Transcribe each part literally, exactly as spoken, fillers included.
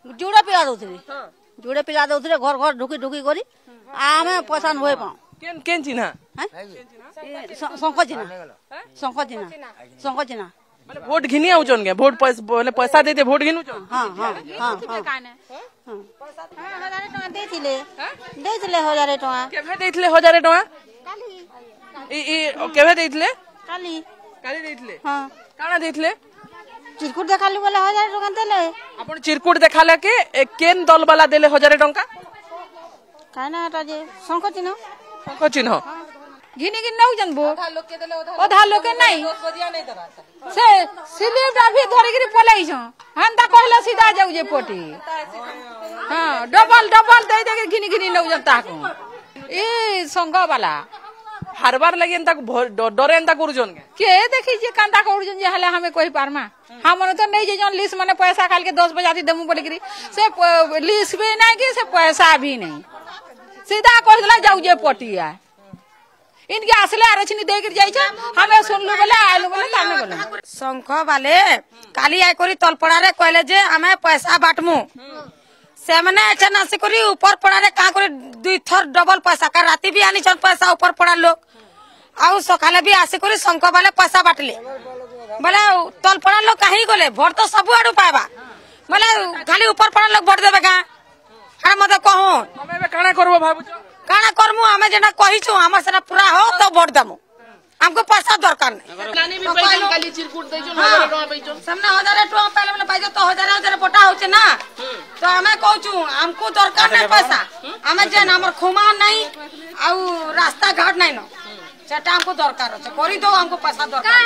जुड़े पिला दउथले जुड़े पिला दउथले घर घर ढुकी ढुकी करी आमे पैसा होय पाऊ केन केन चिन्हा शंख चिन्हा शंख चिन्हा शंख चिन्हा माने वोट घिनी आउचन के वोट बोले पैसा दे दे वोट घिनु चन हां हां हां हां हजार टका देथिले देथिले हजार टका केभे देथिले हजार टका काली ई ई केभे देथिले काली काली देथिले हां काना देथिले चिरकुट देखाली बोले हजार टका देले आपण चिरकुट देखाले के केन दल वाला देले हजार टका काना ता जे शंख चिन्ह शंख चिन्ह घिनी घिनी नौ जन बो ओधा लोके नहीं से स्लिप भी धरि गिरी पलै छ हंता कहला सीधा जाउ जे पोटी हां डबल डबल दे दे घिनी घिनी नौ जन ताको ए संग वाला हरबार लगे एंता डरे एंता करूजन के देखि जे कांता करूजन जे हला हमें कहि पारमा हमन तो नहीं जे जन लिस्ट माने पैसा खाल के दस बजे आती देमु बोले गिरी से लिस्ट भी नहीं कि से पैसा भी नहीं सीधा कहला जाउ जे पोटिया इनके असले आरक्षण दे गिर जाई छ हमें सुनलु बोले आलु बोले ताने बोले शंख वाले काली आइ करी तलपड़ा रे कहले जे हमें पैसा बाटमु से माने अच्छा से करी ऊपर पड़ा रे का करे दुई थर डबल पैसा का राती भी आनी छन पैसा ऊपर पड़ा लोग आउ सकाले भी आसे करी शंख वाले पैसा बाटले बोले तलपड़ा लोग काहे गले वोट तो सब आडू पाबा बोले खाली ऊपर पड़ा लोग वोट देबे का अरे मत कहू हमें काना करबो भाबु काना करमु हमें जेना कहि छु हमर सेना पूरा हो तो वोट दमु हमको पैसा दरकार नहीं लानी भी पैसा काली चिरकुट दै छ हजार टका पैजो सामने हजार टका पहले वाला पाइजो तो हजार हजार पोटा होचे ना तो हमें कहू छु हमको दरकार नहीं पैसा हमें जेन हमर खुमा नहीं आ रास्ता घाट नहीं न सेटा हमको दरकार होचे करी दो हमको पैसा दरकार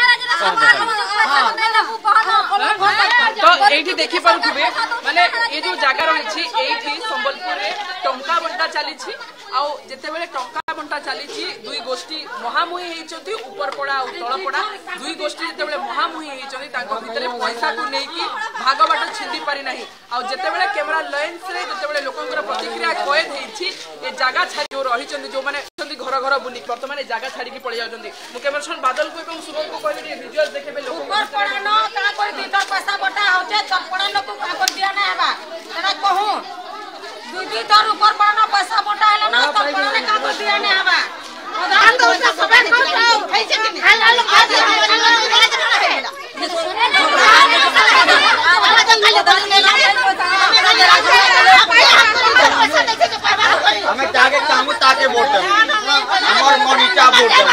तो एठी देखि पारुथबे माने ए जो जागा रहिछि एठी संबलपुर रे टंका बंटा चली छी आ जेते बेले टंका बंटा चली छी दुई गोष्ठी महामुही हेचंती ऊपर पड़ा आ तळ पड़ा दुई गोष्ठी जेते बेले महामुही हेचंती तांको भितरे पैसा को नै कि भाग बाट छिंदी पारि नाही आ जेते बेले कैमरा लेंस रे जेते बेले लोकंकर प्रतिक्रिया कोय हेछि ए जागा छाडी जो रहिचंती जो माने घर घर बुली वर्तमान जागा छाड़ी की पड़ जाउछंती मु कैमरामैन बादल को एवं सुबह को कहबे विजुअल देखेबे लोक ऊपर पड़ा न का कोई भीतर पैसा बटा होचे चपड़ा लोग का कर दिया ना हेबा एना कहू दुई दुई तर ऊपर पड़ा न पैसा बटा हला न चपड़ा ने का कर दिया ना हेबा उधार तो सब खाओ खाइছে कि हाल हाल हमें ताके कामू ताके वोट दे हमर मनीटा वोट दे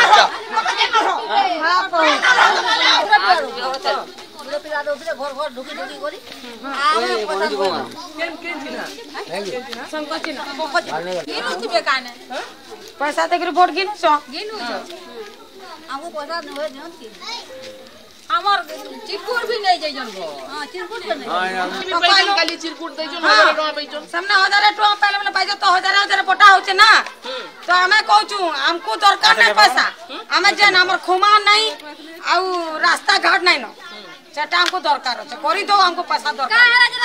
जुड़े पिला दउथले घर घर ढुकी ढुकी करी आमे पैसा केन केन चिन्हा शंख चिन्ह घिनु थिबे काने पैसा देकर वोट गिन छ घिनु छ हमको पैसा न होय जन की हमर चिरकुट भी नहीं जाई जन भो हां चिरकुट नहीं पैसा काली चिरकुट दै छ हजार टका पैजो सामने हजार टका पहले वाला पाइजो तो हजार हजार पोटा होचे ना तो हमें कहू छु हमको दरकार नहीं पैसा हमें जेन हमर खुमा नहीं आ रास्ता घाट नहीं न सेटा हमको दरकार होचे करी दो हमको पैसा दरकार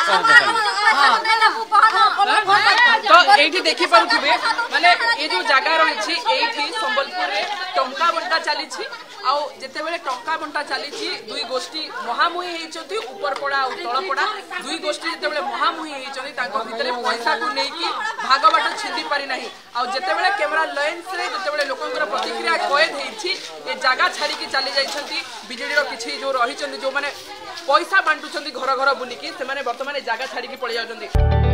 तो एठी देखि पारुथबे माने ए जो जागा रहिछि एठी संबलपुर रे टंका बंटा चली छी आ जेते बेले टंका बंटा चली छी दुई गोष्ठी महामुही हेचंती ऊपर पड़ा आ तळ पड़ा दुई गोष्ठी जेते बेले महामुही हेचंती तांको भितरे पैसा को नै कि भाग बाट छिंदी पारि नाही आ जेते बेले कैमरा लेंस रे जेते बेले लोकंकर प्रतिक्रिया कोय हेछि ए जागा छाडी के चली जाइछंती बीजेडी रो किछि जो रहिछंती जो माने पैसा बांटुछंती घर घर बुली कि से माने वर्तमान जागा छाडी के पड़ जाउछंती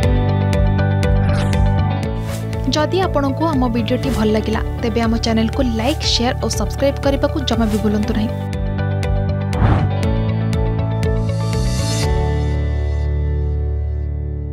जदि आपंक आम भिडी भल लगा तेब आम चैनल को लाइक शेयर और सब्सक्राइब करने को जमा भी भूलु नहीं।